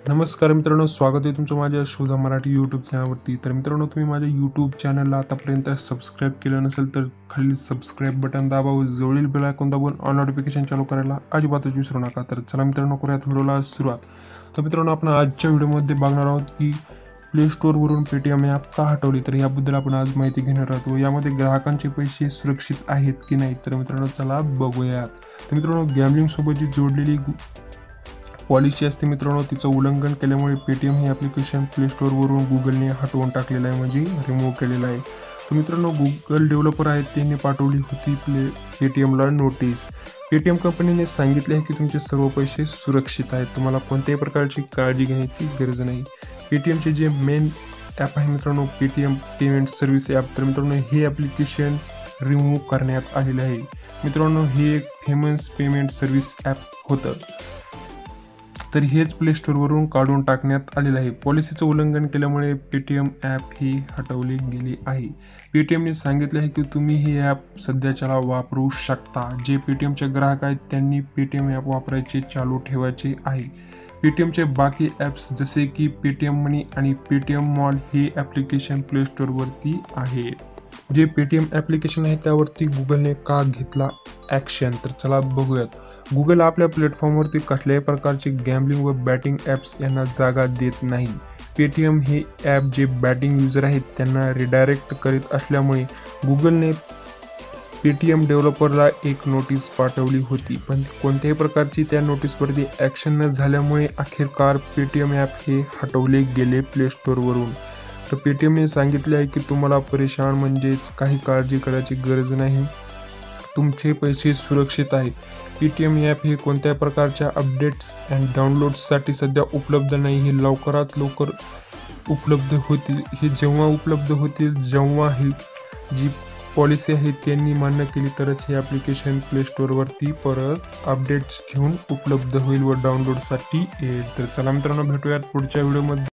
नमस्कार मित्रांनो, स्वागत आहे तुमचं माझ्या शोधा मराठी यूट्यूब चॅनलवरती। तर मित्रांनो, तुम्ही माझ्या यूट्यूब चॅनलला आतापर्यंत सबस्क्राईब केलं नसेल तर खाली सबस्क्राईब बटन दाबा व जवळील बेल आयकॉन दाबून ऑल नोटिफिकेशन चालू करायला अजिबातच विसरू नका। तर चला मित्रांनो, करूयात व्हिडिओला सुरुवात। तर मित्रांनो, आपण आजच्या व्हिडिओमध्ये बघणार आहोत की प्ले स्टोअरवरून पेटीएम ॲप का हटवली, तर याबद्दल आपण आज माहिती घेणार आहोत व यामध्ये ग्राहकांचे पैसे सुरक्षित आहेत की नाही। तर मित्रांनो, चला बघूयात। तर मित्रांनो, गॅमलिंग सोबत जी जोडलेली पॉलिसी असते मित्रांनो, तिचं उल्लंघन केल्यामुळे पेटीएम हे ॲप्लिकेशन प्ले स्टोअरवरून गुगलने हटवून टाकलेलं आहे, म्हणजे रिमूव्ह केलेलं आहे। तर मित्रांनो, गुगल डेव्हलपर आहेत त्यांनी पाठवली होती पेटीएमला नोटीस। पेटीएम कंपनीने सांगितले आहे की तुमचे सर्व पैसे सुरक्षित आहेत, तुम्हाला कोणत्याही प्रकारची काळजी घेण्याची गरज नाही। पेटीएमचे जे मेन ॲप आहे मित्रांनो, पेटीएम पेमेंट सर्व्हिस ॲप, तर मित्रांनो हे ॲप्लिकेशन रिमूव्ह करण्यात आलेलं आहे। मित्रांनो, हे एक फेमस पेमेंट सर्व्हिस ॲप होतं, तर हेच प्ले स्टोअरवरून काढून टाकण्यात आलेलं आहे। पॉलिसीचं उल्लंघन केल्यामुळे पेटीएम ॲप ही हटवले गेले आहे। पेटीएमने सांगितले आहे की तुम्ही हे ॲप सध्याच्याला वापरू शकता। जे पेटीएमचे ग्राहक आहेत त्यांनी पेटीएम ॲप वापरायचे चालू ठेवायचे आहे। पेटीएमचे बाकी ॲप्स जसे की पेटीएम मनी आणि पेटीएम मॉल हे ॲप्लिकेशन प्ले स्टोअरवरती आहे। जे पेटीएम ॲप्लिकेशन आहे त्यावरती गुगलने का घेतला ॲक्शन, तर चला बघूयात। गुगल आपल्या प्लॅटफॉर्मवरती कसल्याही प्रकारचे गॅम्बलिंग व बॅटिंग ॲप्स यांना जागा देत नाही। पेटीएम हे ॲप जे बॅटिंग युजर आहेत त्यांना रिडायरेक्ट करीत असल्यामुळे गुगलने पेटीएम डेव्हलपरला एक नोटीस पाठवली होती, पण कोणत्याही प्रकारची त्या नोटीसवरती ॲक्शन न झाल्यामुळे अखेरकार पेटीएम ॲप हे हटवले गेले प्ले स्टोअरवरून। तर पेटीएमने सांगितले आहे की तुम्हाला परेशान म्हणजेच काही काळजी करायची गरज नाही, तुमचे पैसे सुरक्षित आहेत। पेटीएम ॲप हे कोणत्याही प्रकारच्या अपडेट्स अँड डाउनलोड्ससाठी सध्या उपलब्ध नाही, हे लवकरात लवकर उपलब्ध होतील। हे जेव्हा उपलब्ध होतील, जेव्हा ही जी पॉलिसी आहे त्यांनी मान्य केली तरच हे ॲप्लिकेशन प्ले स्टोअरवरती परत अपडेट्स घेऊन उपलब्ध होईल व डाउनलोडसाठी येईल। तर चला मित्रांनो, भेटूयात पुढच्या व्हिडिओमध्ये।